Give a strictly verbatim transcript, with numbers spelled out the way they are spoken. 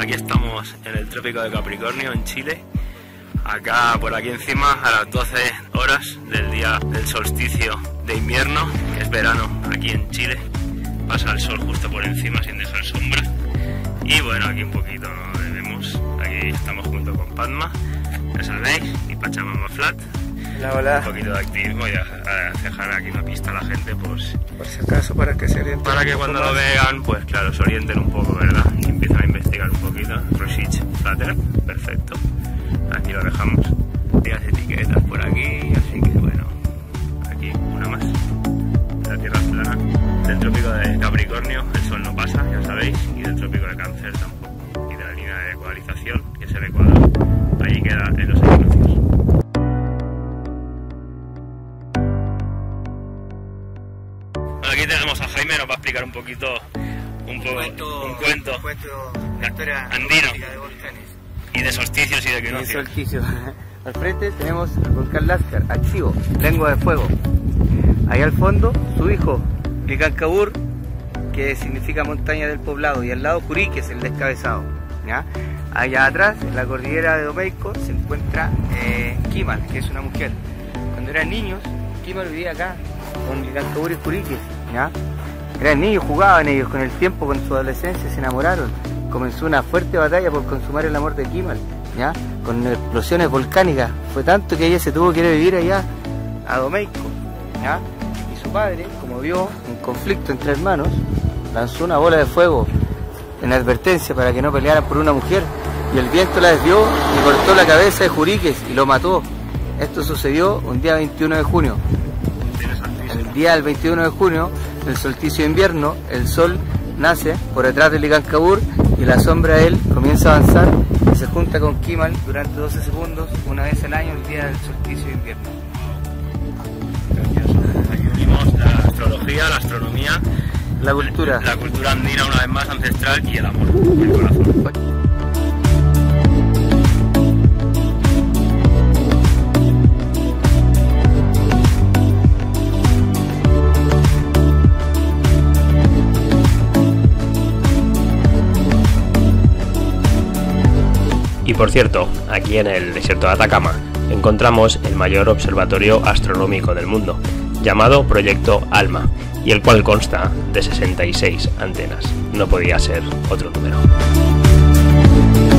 Aquí estamos en el trópico de Capricornio, en Chile. Acá, por aquí encima, a las doce horas del día del solsticio de invierno, que es verano aquí en Chile. Pasa el sol justo por encima sin dejar sombra. Y bueno, aquí un poquito no vemos. Aquí estamos junto con Padma, ya sabéis, y Pachamama Flat. Hola, hola. Un poquito de activismo y a, a dejar aquí una pista a la gente, pues, por si acaso, para que se orienten. Para que cuando lo vean, pues claro, se orienten un poco, ¿verdad? Y empiezan a investigar un poquito. Rosich Flutter, perfecto. Aquí lo dejamos. Las etiquetas por aquí, así que bueno, aquí una más. La tierra es plana. Del trópico de Capricornio el sol no pasa, ya sabéis, y del trópico de Cáncer tampoco. Y de la línea de ecualización, que es el Ecuador, allí queda en los equinoccios. Aquí tenemos a Jaime, nos va a explicar un poquito un, un, poco, cuento, un cuento, un cuento, una historia andino de volcanes y de solsticios y de y de equinoccios. solsticios. Al frente tenemos el volcán Lascar, activo, lengua de fuego. Ahí al fondo su hijo, Licancabur, que significa montaña del poblado, y al lado Curiques, el descabezado, ¿ya? Allá atrás, en la cordillera de Domeico, se encuentra eh, Kimal, que es una mujer. Cuando eran niños, Kimal vivía acá con Licancabur y Curiques, ¿ya? Eran niños, jugaban ellos, con el tiempo, con su adolescencia, se enamoraron. Comenzó una fuerte batalla por consumar el amor de Kimal, ¿ya? Con explosiones volcánicas. Fue tanto que ella se tuvo que ir a vivir allá, a Domeico, ¿ya? Y su padre, como vio un conflicto entre hermanos, lanzó una bola de fuego en advertencia para que no pelearan por una mujer, y el viento la desvió y cortó la cabeza de Curiques y lo mató. Esto sucedió un día veintiuno de junio. El día del veintiuno de junio, el solsticio de invierno, el sol nace por detrás de Licancabur y la sombra de él comienza a avanzar y se junta con Kimal durante doce segundos, una vez al año, el día del solsticio de invierno. Aquí unimos la astrología, la astronomía, la cultura, la cultura andina una vez más ancestral y el amor, el corazón. Y por cierto, aquí en el desierto de Atacama encontramos el mayor observatorio astronómico del mundo, llamado Proyecto ALMA, y el cual consta de sesenta y seis antenas. No podía ser otro número.